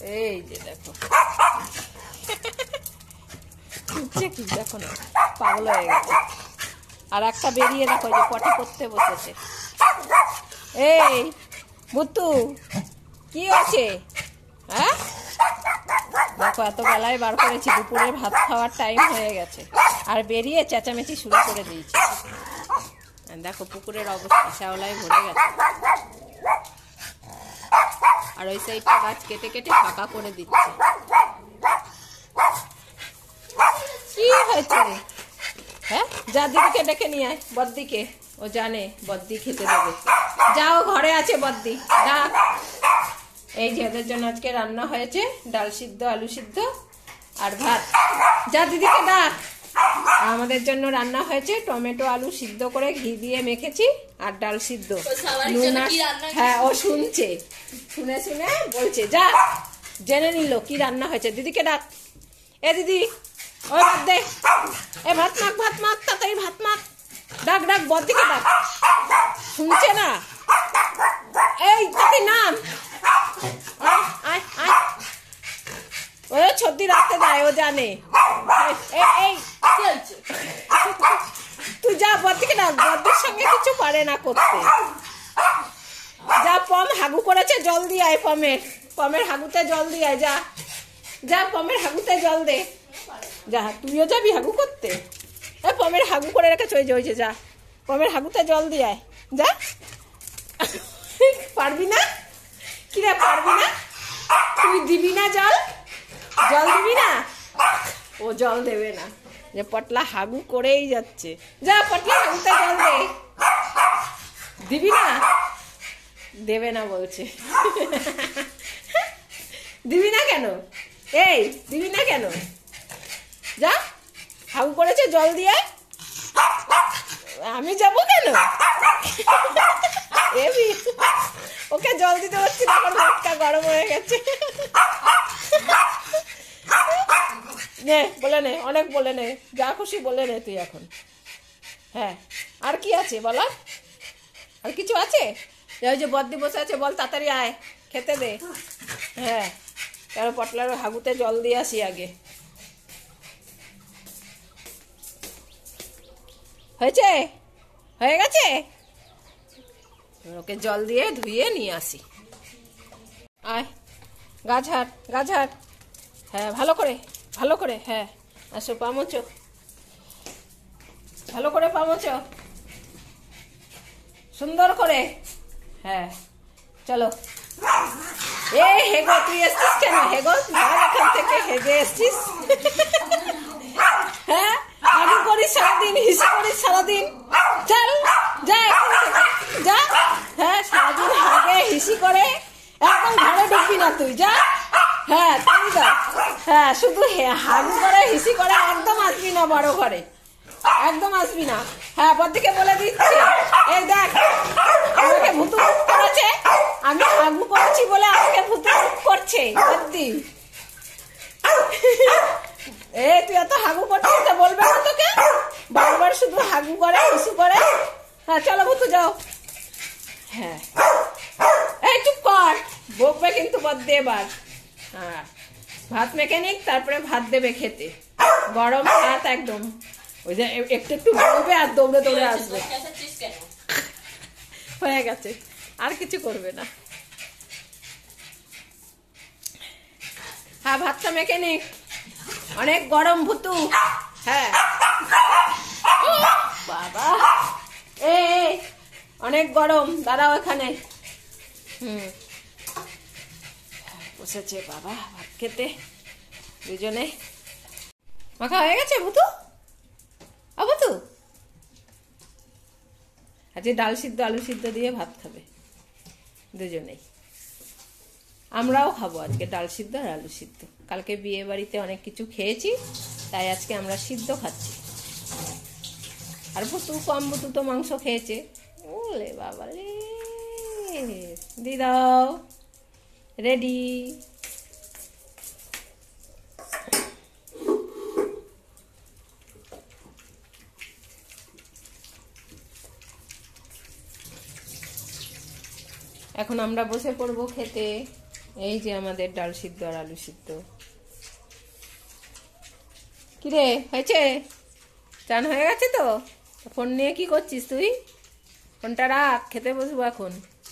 এই যে দেখো কি দেখো না, পাগল হয়ে গেছে। আর একটা বেরিয়ে দেখো যে পটি করতে বসেছে। এই বুতু কি আছে? হ্যাঁ দেখো এত বেলায় বার করেছি, দুপুরের ভাত খাওয়ার টাইম হয়ে গেছে, আর বেরিয়ে চেঁচামেচি শুরু করে দিয়েছি। দেখো পুকুরের অবস্থা শ্যাওলায় ভরে গেছে, আর ওই সাইডটা গাছ কেটে কেটে ফাঁকা করে দিচ্ছে। কি হয়েছে? হ্যাঁ যা দিদিকে ডেকে নিয়ে আয়, বদ্দিকে, ও জানে বদ্দি খেতে দেবে। যাও ঘরে আছে বদ্দি, ডাক। এই যে ওদের জন্য আজকে রান্না হয়েছে ডাল সিদ্ধ, আলু সিদ্ধ আর ভাত। যা দিদিকে ডাক। আমাদের জন্য রান্না হয়েছে টমেটো আলু সিদ্ধ করে ঘি দিয়ে মেখেছি আর ডাল সিদ্ধ। হ্যাঁ ও শুনছে, শুনে শুনে বলছে, যা জেনে নিল কি রান্না হয়েছে। দিদিকে ডাক। এ দিদি ওই ভাত দে, এ ভাত মাখ, ভাত মাখ, তাড়াতাড়ি ভাত মাখ। ডাক ডাক বদ্দিকে ডাক, শুনছে না। এই তাকে নাম, আয় আয়। ও ছদ্দি রাখতে দেয়, ও জানে। এই তুই যা বদ্দিকে ডাক, বদ্দির সঙ্গে কিছু পারে না করতে। যা পম হাগু করেছে, জল দিয়ে আয় পমের হাগুতে জল দিয়ে আয়। যা যা পমের হাগুতে জল দে। যা তুইও যাবি হাগু করতে? পমের হাগু করে রেখে চলে যাইছে, যা পমের হাগুতে জল দিয়ে আয়। যা পারবি না? কিরে পারবি না? তুই দিবি না জল? জল দিবি না? ও জল দেবে না, যে পটলা হাগু করেই যাচ্ছে। যা পটলা হাগুতে জল দে। দিবি না? দেবে না বলছে। দিবি না কেন? এই দিবি না কেন? যা হাগু করেছে জল দিয়ে। আমি যাবো কেন? ওকে জল দিতে পারছি না, এখন হাতটা গরম হয়ে গেছে। নে বলে নে, অনেক বলে নে, যা খুশি বলে নে তুই এখন। হ্যাঁ আর কি আছে বলো? আর কিছু আছে? ওই যে বদ্দি বসে আছে, বল তাড়াতাড়ি আয় খেতে দে। হ্যাঁ কারো পটলার হাগুতে জল দিয়ে আসি আগে। হয়েছে? হয়ে গেছে? ওকে জল দিয়ে ধুয়ে নিয়ে আসি। আয় গাছহাট গাছহাট। হ্যাঁ ভালো করে ভালো করে, হ্যাঁ আসো পামোচো, ভালো করে পামোচো, সুন্দর করে। হ্যাঁ চলো। এ হেগো তুই এসছিস কেন? হেগো এখান থেকে হেগে এসছিস। হ্যাঁ হাগু করিস সারাদিন, হিসি করিস সারাদিন। চল যা এখান থেকে যা। হ্যাঁ সারাদিন হাগে হিসি করে, একদম ঘরে ঢুকবি না তুই, যা। হ্যাঁ তাই তো, হ্যাঁ শুধু হাগু করে হিসি করে, একদম আসবি না বড় ঘরে, একদম আসবি না। হ্যাঁ বদ্দিকে বলে দিচ্ছি, এই দেখ আমাকে ভুতু করেছে, আমি হাগু করেছি বলে আমাকে ভুতু করছে বদ্দি। এ তুই এত হাগু করছিস তো বলবে না তোকে? বারবার শুধু হাগু করে হিসু করে। হ্যাঁ চলো ভুতু যাও। হ্যাঁ এই চুপ কর, বকবে কিন্তু বদ্দি এবার। হ্যাঁ ভাত মেকানিক, তারপরে ভাত দেবে খেতে, গরম ভাত একদম। ওই যে একটু একটু বলবে আর দৌড়ে দৌড়ে আসবে। হয়ে গেছে, আর কিছু করবে না। হ্যাঁ ভাতটা মেকানিক, অনেক গরম ভুতু। হ্যাঁ বাবা এ অনেক গরম, দাঁড়াও এখানে। বসেছে বাবা ভাত খেতে দুজনে। মাখা হয়ে গেছে ভুতু? ভুতু আজকে ডাল সিদ্ধ আলু সিদ্ধ দিয়ে ভাত খাবে দুজনেই। আমরাও খাবো আজকে ডাল সিদ্ধ আর আলু সিদ্ধ। কালকে বিয়ে বাড়িতে অনেক কিছু খেয়েছি, তাই আজকে আমরা সিদ্ধ খাচ্ছি। আর ভুতু কম, ভুতু তো মাংস খেয়েছে। ওলে বাবা রে, দিয়ে দাও, রেডি। এখন আমরা বসে পড়বো খেতে। এই যে আমাদের ডাল সিদ্ধ আর আলু সিদ্ধ। কিরে হয়েছে? চান হয়ে গেছে তো? ফোন নিয়ে কি করছিস তুই? ফোনটা রাখ, খেতে বসবো এখন।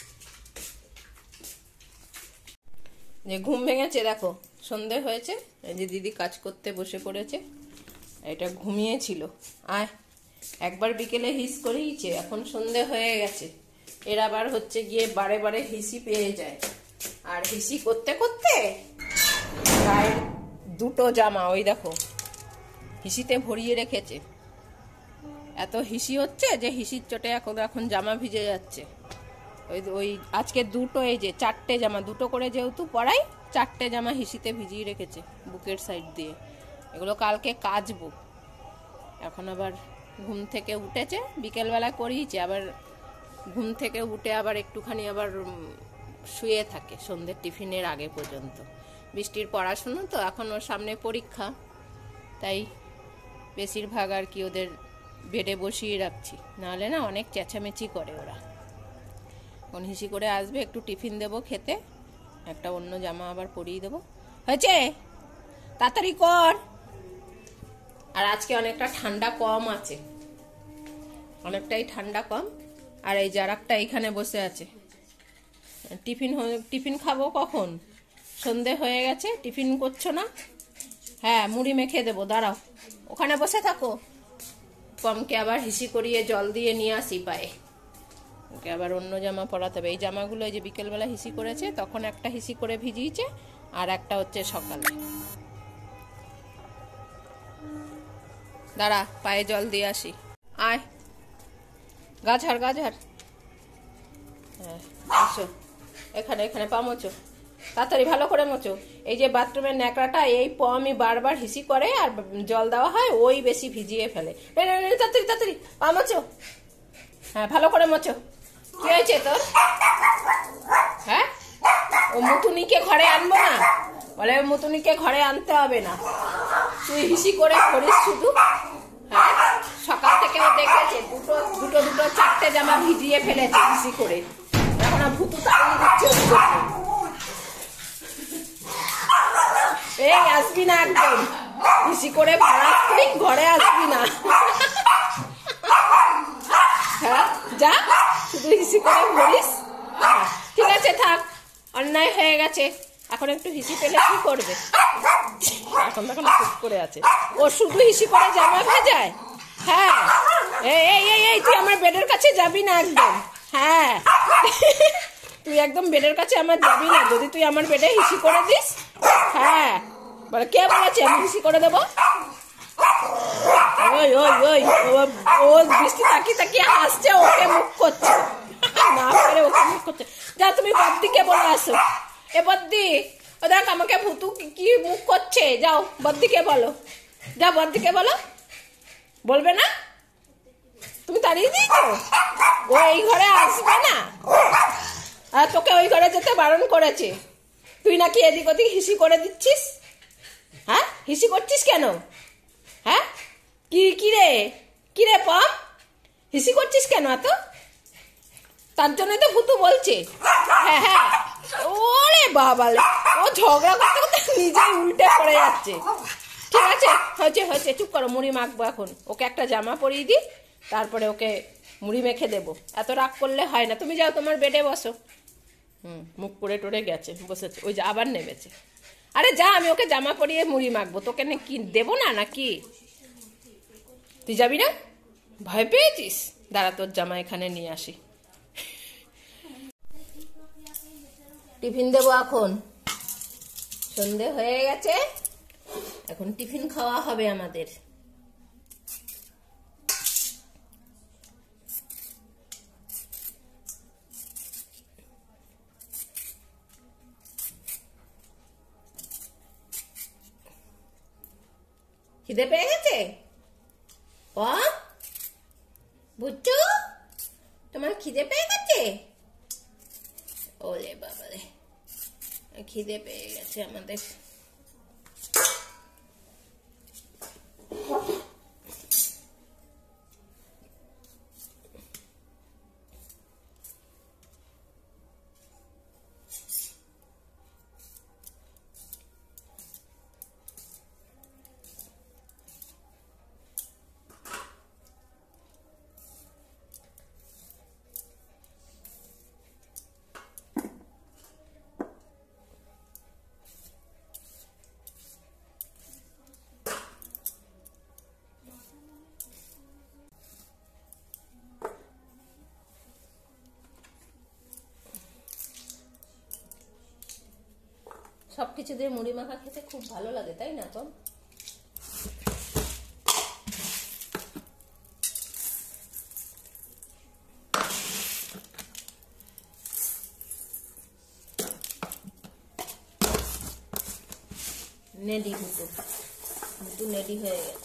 যে ঘুম ভেঙেছে দেখো, সন্ধে হয়েছে, এই যে দিদি কাজ করতে বসে পড়েছে। এটা ঘুমিয়েছিল। আয়, একবার বিকেলে হিস করেইছে, এখন সন্ধে হয়ে গেছে। এর আবার হচ্ছে গিয়ে বারে বারে হিসি পেয়ে যায়, আর হিসি করতে করতে গায়ের দুটো জামা ওই দেখো হিসিতে ভরিয়ে রেখেছে। এত হিসি হচ্ছে যে হিসির চোটে এখন জামা ভিজে যাচ্ছে। ওই ওই আজকে দুটো, এই যে 4টে জামা, দুটো করে যেহেতু পরাই, 4টে জামা হিসিতে ভিজিয়ে রেখেছে বুকের সাইড দিয়ে। এগুলো কালকে কাচবো। এখন আবার ঘুম থেকে উঠেছে, বিকেলবেলা করিয়েছে, আবার ঘুম থেকে উঠে আবার একটুখানি আবার শুয়ে থাকে সন্ধ্যের টিফিনের আগে পর্যন্ত। বৃষ্টির পড়াশুনো তো, এখন ওর সামনে পরীক্ষা, তাই বেশিরভাগ আর কি ওদের বেডে বসিয়ে রাখছি, নাহলে না অনেক চেঁচামেচি করে ওরা। এখন হিসি করে আসবে, একটু টিফিন দেবো খেতে, একটা অন্য জামা আবার পরিয়ে দেবো। হয়েছে, তাড়াতাড়ি কর। আর আজকে অনেকটা ঠান্ডা কম আছে, অনেকটাই ঠান্ডা কম। আর এই জারাকটা এখানে বসে আছে। টিফিন খাবো কখন? সন্ধে হয়ে গেছে, টিফিন করছো না? হ্যাঁ, মুড়ি মেখে দেবো, দাঁড়াও, ওখানে বসে থাকো। পমকে আবার হিসি করিয়ে জল দিয়ে নিয়ে আসি পায়ে, ওকে আবার অন্য জামা পরাতে হবে। এই জামাগুলো এই যে বিকেলবেলা হিসি করেছে, তখন একটা হিসি করে ভিজিয়েছে, আর একটা হচ্ছে সকালে। দাঁড়া, পায়ে জল দিয়ে আসি। আয়, গাঝার গাঝার। হ্যাঁ, এসো, এখানে এখানে পা মোচো, তাড়াতাড়ি ভালো করে মোচো। এই যে বাথরুমের ন্যাকড়াটা, এই আমি বারবার হিসি করে আর জল দেওয়া হয়, ওই বেশি ভিজিয়ে ফেলে। তাড়াতাড়ি তাড়াতাড়ি পা মোচো। হ্যাঁ, ভালো করে মোচো। কি হয়েছে তোর? হ্যাঁ, ও মুতুনিকে ঘরে আনবো না বলে? মুতুনিকে ঘরে আনতে হবে না, তুই হিসি করে করিস শুধু। হ্যাঁ, সকাল থেকে ও দেখেছে দুটো দুটো দুটো 4টে জামা ভিজিয়ে ফেলেছে হিসি করে। এখন ভুতু তাড়িয়ে দিচ্ছে। এই আসবি না একদম, হিসি করে ভাড়া তুই ঘরে আসবি না। হ্যাঁ, যা, শুধু হিসি করে ভরিস। ঠিক আছে, থাক, অন্যায় হয়ে গেছে। এখন একটু হিসি পেলে কি করবে? এখন তখন চুপ করে আছে। ও শুধু হিসি করে জামা ভেজায়। হ্যাঁ, এই এই এই তুই আমার বেডের কাছে যাবি না একদম। হ্যাঁ, তুই একদম বেডের কাছে আমার যাবি না, যদি তুই আমার বেডে হিসি করে দিস। হ্যাঁ, বলে কে বলেছে আমি হিসি করে দেবো? ওই ওই ওই ও বৃষ্টি তাকিয়ে তাকিয়ে হাসছে, ওকে মুখ করছে না পারে, ওকে মুখ করছে। যা, তুমি বদ্দিকে বলে আসো। এ বদ্দি, ও দেখ আমাকে ভুতু কি মুখ করছে, যাও বদ্দিকে বলো, যা বদ্দিকে বলো। বলবে না? তুমি তাড়িয়ে দিয়েছো, ও এই ঘরে আসবে না, আর তোকে ওই ঘরে যেতে বারণ করেছে। তুই নাকি এদিক ওদিক হিসি করে দিচ্ছিস। হ্যাঁ, হিসি করছিস কেন? হ্যাঁ, কিরে কিরে পম, হিসি করছিস কেন এত? তার জন্যই তো ভুতু বলছে। হ্যাঁ হ্যাঁ, ওরে বাবা, ও ঝগড়া করতে করতে নিজেই উল্টে পড়ে যাচ্ছে। ঠিক আছে, হয়েছে হয়েছে, চুপ করো, মুড়ি মাখবো এখন। ওকে একটা জামা পরিয়ে দিই, তারপরে ওকে মুড়ি মেখে দেবো। এত রাগ করলে হয় না। তুমি যাও তোমার বেডে বসো। মুখ করে টরে গেছে, বসেছে, ওই যে আবার নেমেছে। আরে যা, আমি ওকে জামা পরিয়ে মুড়ি মাখবো, তোকে কি দেবো না নাকি? তুই যাবি না? ভয় পেয়েছিস? দাঁড়া, তোর জামা এখানে নিয়ে আসি। টিফিন দেবো এখন, সন্ধে হয়ে গেছে, এখন টিফিন খাওয়া হবে আমাদের। খিদে পেয়ে গেছে? বুঝছো, তোমার খিদে পেয়ে গেছে? ওলে বাবারে, খিদে পেয়ে গেছে আমাদের। সব কিছু দিয়ে মুড়ি মাখা খেতে খুব ভালো লাগে, তাই না? কম নেডি ভুতু ভুতু নেডি হয়ে গেছে।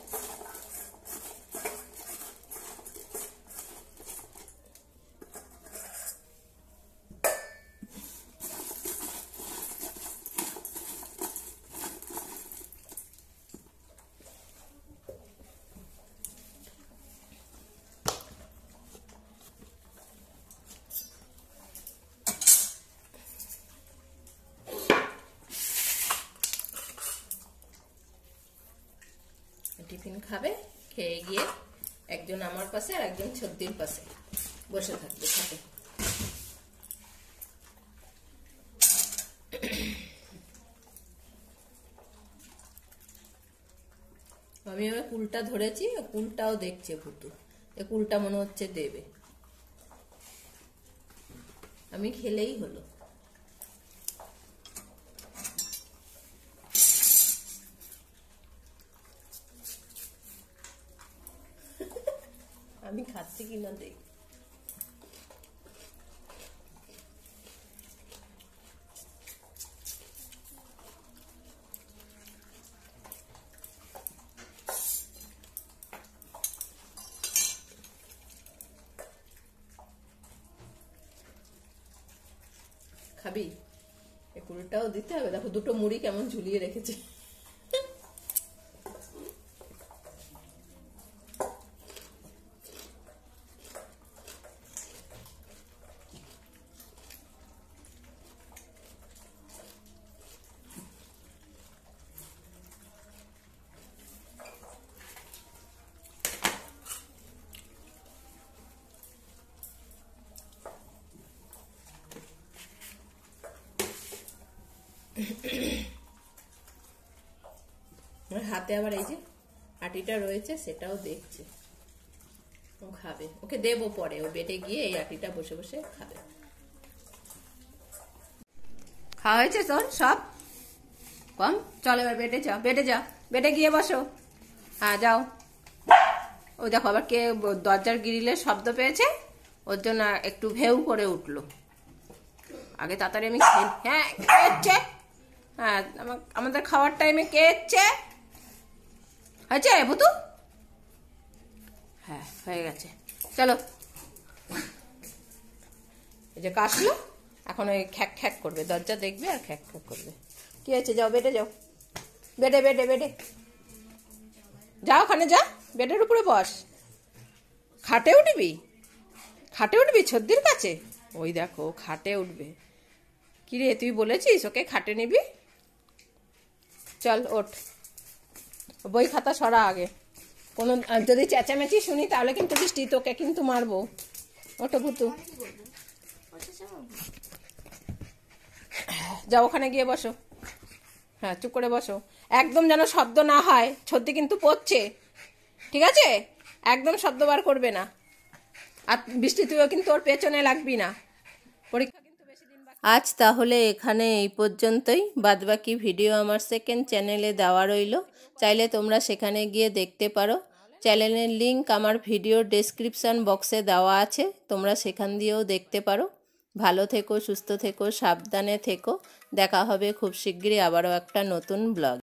টিফিন খাবে, খেয়ে গিয়ে একজন আমার পাশে আর একজন ছদ্দির পাশে বসে থাকবে সাথে। আমি এবার কুলটা ধরেছি, কুলটাও দেখছে ভুতু, এ কুলটা মনে হচ্ছে দেবে, আমি খেলেই হলো। আমি খাচ্ছি কিনা দেখ। খাবি? এই কুলটাও দিতে হবে। দেখো দুটো মুড়ি কেমন ঝুলিয়ে রেখেছে। হাতে আবার এই যে আটিটা রয়েছে, সেটাও দেখছে। ও খাবে, ওকে দেবো পরে, ও বেডে গিয়ে এই আটিটা বসে বসে খাবে। খাওয়া হয়েছে তোর সব? কম, চল এবার বেডে যাও, বেডে যাও, বেডে গিয়ে বসো। হ্যাঁ যাও। ওই দেখো আবার কে দরজার গ্রিলের শব্দ পেয়েছে, ওর জন্য একটু ভেউ করে উঠলো। আগে তাড়াতাড়ি আমি হ্যাঁ কে এসছে? হ্যাঁ আমাদের খাওয়ার টাইমে কে এসছে? হয়েছে ভুতু? হ্যাঁ হয়ে গেছে, চলো। এই যে কাশলো, এখন ওই খ্যাক খ্যাক করবে, দরজা দেখবে আর খ্যাক খ্যাক করবে। কি হয়েছে? যাও বেডে যাও, বেডে বেডে বেডে যাও, ওখানে যা, বেডের উপরে বস। খাটে উঠবি? খাটে উঠবি ছদ্দির কাছে? ওই দেখো খাটে উঠবে। কিরে তুই বলেছিস ওকে খাটে নিবি? চল ওঠ, বই খাতা সরা আগে। কোনো যদি চেঁচামেচি শুনি তাহলে কিন্তু বৃষ্টি তোকে কিন্তু মারবো। ওঠো ভুতু, যাও ওখানে গিয়ে বসো। হ্যাঁ চুপ করে বসো, একদম যেন শব্দ না হয়, ছদ্দি কিন্তু পড়ছে, ঠিক আছে? একদম শব্দ বার করবে না। আর বৃষ্টি তুইও কিন্তু ওর পেছনে লাগবি না, পরীক্ষা কিন্তু বেশি দিন বাকি। আজ তাহলে এখানে এই পর্যন্তই, বাদবাকি ভিডিও আমার সেকেন্ড চ্যানেলে দেওয়া রইল, চাইলে তোমরা সেখানে গিয়ে দেখতে পারো। চ্যানেলের লিংক আমার ভিডিও ডেসক্রিপশন বক্সে দেওয়া আছে, তোমরা সেখান দিয়েও দেখতে পারো। ভালো থেকো, সুস্থ থেকো, সাবধানে থেকো। দেখা হবে খুব শিগগিরই আবারও একটা নতুন ব্লগ।